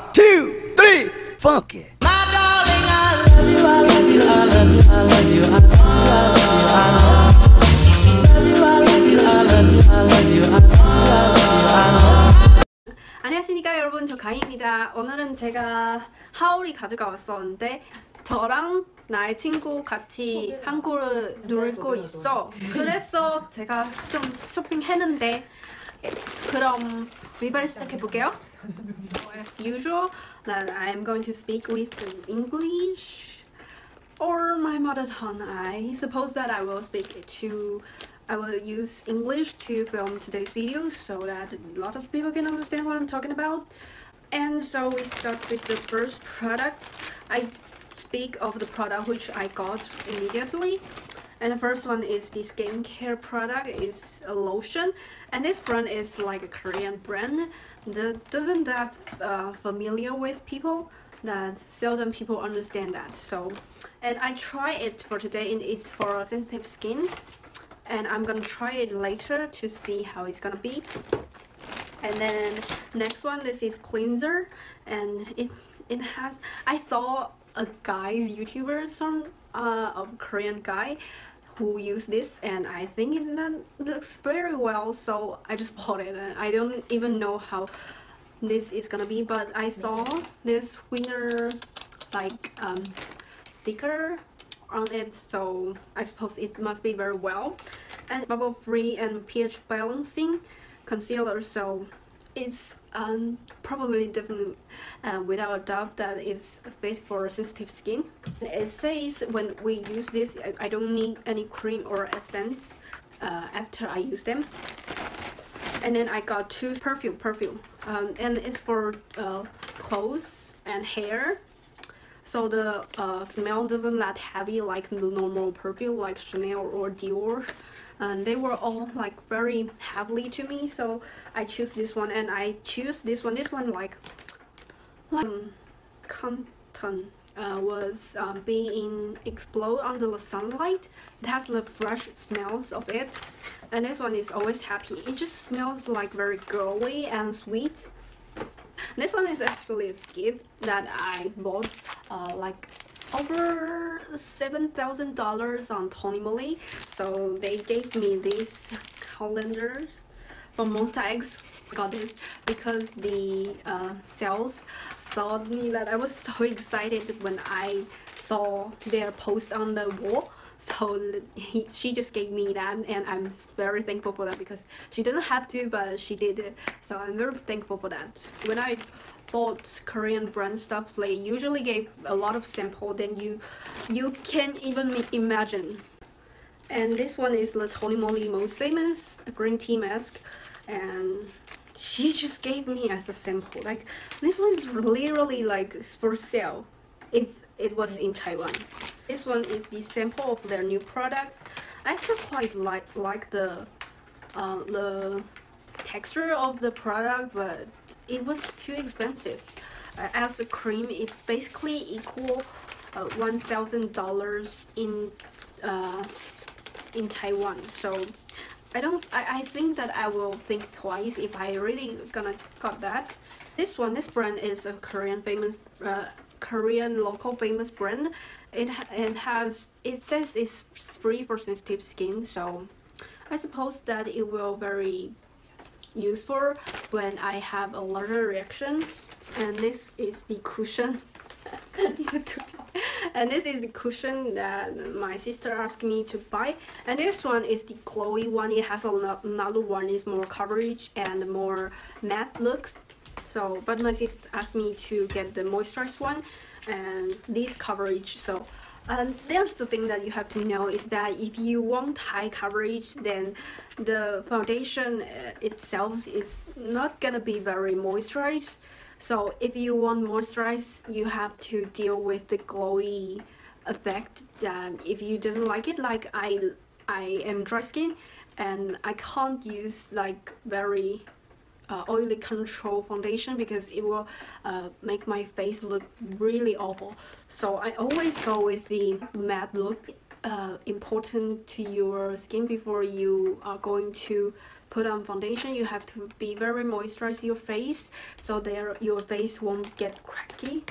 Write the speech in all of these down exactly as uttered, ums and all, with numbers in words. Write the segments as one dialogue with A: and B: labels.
A: two, three, funk it.
B: My darling, I love you, I love you, I love you, I love you, I love you, I love you, I love you, I love you, I love you, I love you, I love you, I love you.
C: 안녕하십니까 여러분, 저 가희입니다. 오늘은 제가 하울이 가져가 왔었는데 저랑 나의 친구 같이 한국을 놀고 있어. 그래서 제가 좀 쇼핑했는데 그럼 위반을 시작해볼게요. As usual, that I'm going to speak with English or my mother tongue. I suppose that I will speak it to I will use English to film today's video so that a lot of people can understand what I'm talking about. And so we start with the first product. I speak of the product which I got immediately. And the first one is the skincare product. It's a lotion, and this brand is like a Korean brand. The, doesn't that uh, familiar with people? That seldom people understand that. So, and I try it for today, and it's for sensitive skin. And I'm gonna try it later to see how it's gonna be. And then next one, this is cleanser, and it it has. I saw a guy's YouTuber, some uh, of Korean guy, who use this, and I think it looks very well. So I just bought it, and I don't even know how this is gonna be. But I saw this winner like um, sticker on it, so I suppose it must be very well. And bubble free and pH balancing concealer, so it's um, probably definitely uh, without a doubt that it's fit for sensitive skin. It says when we use this, I, I don't need any cream or essence uh, after I use them. And then I got two perfume perfume um, and it's for uh, clothes and hair. So the uh, smell doesn't that heavy like the normal perfume like Chanel or Dior. And they were all like very heavily to me, so I choose this one. And I choose this one. This one like, like um, Compton uh, was um, being explode under the sunlight. It has the fresh smells of it, and this one is always happy. It just smells like very girly and sweet. This one is actually a gift that I bought uh, like over seven thousand dollars on Tony Moly. So they gave me these calendars from Monster Eggs. I got this because the uh, sales saw me that I was so excited when I saw their post on the wall. So he, she just gave me that, and I'm very thankful for that because she didn't have to, but she did it. So I'm very thankful for that. When I bought Korean brand stuff, they usually gave a lot of sample, then you you can't even imagine. And this one is the Tony Moly most famous green tea mask, and she just gave me as a sample. Like this one is literally like for sale if it was in Taiwan. This one is the sample of their new products. I actually quite like like the uh, the texture of the product, but it was too expensive. Uh, as a cream, it basically equal uh, one thousand dollars in uh, in Taiwan. So I don't. I, I think that I will think twice if I really gonna got that. This one, this brand is a Korean famous, uh, Korean local famous brand. It it has. It says it's free for sensitive skin. So I suppose that it will very useful when I have allergic reactions. And this is the cushion. And this is the cushion that my sister asked me to buy. And this one is the glowy one. It has another one is more coverage and more matte looks. So, but my sister asked me to get the moisturized one and this coverage. So and there's the thing that you have to know is that if you want high coverage, then the foundation itself is not gonna be very moisturized. So if you want moisturize, you have to deal with the glowy effect. That if you doesn't like it, like I I am dry skin and I can't use like very Uh, oily control foundation because it will uh, make my face look really awful. So I always go with the matte look, uh, important to your skin before you are going to put on foundation, you have to be very moisturize your face so that your face won't get cracky.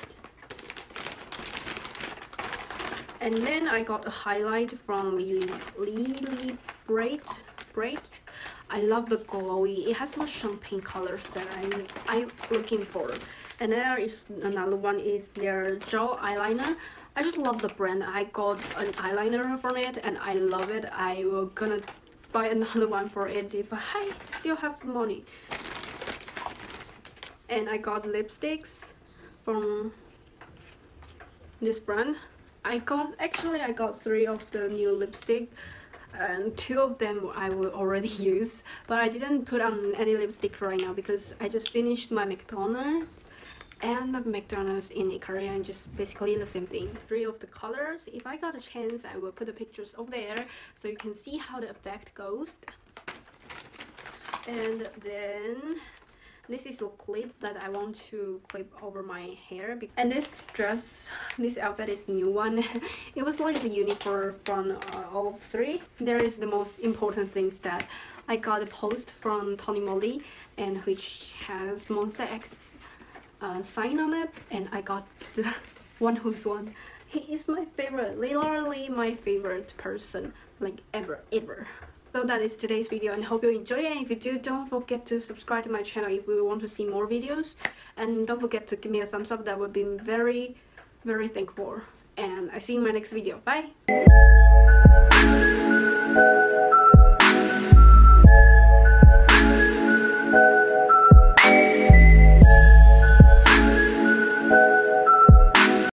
C: And then I got a highlight from Lily Lily Braid Braid. I love the glowy. It has the champagne colors that I I'm looking for. And there is another one is their gel eyeliner. I just love the brand. I got an eyeliner from it and I love it. I will gonna buy another one for it if I still have the money. And I got lipsticks from this brand. I got actually I got three of the new lipstick, and two of them I will already use, but I didn't put on any lipstick right now because I just finished my McDonald's and the McDonald's in Korea, and just basically the same thing. Three of the colors. If I got a chance, I will put the pictures over there so you can see how the effect goes. And then this is a clip that I want to clip over my hair. And this dress, this outfit is new one. It was like the uniform from uh, all of three. There is the most important things that I got a post from Tony Moly, and which has Monster X uh, sign on it, and I got the one who's one. He is my favorite, literally my favorite person, like ever, ever. So that is today's video, and hope you enjoy it. And if you do, don't forget to subscribe to my channel if you want to see more videos, and don't forget to give me a thumbs up. That would be very very thankful. And I see you in my next video. Bye.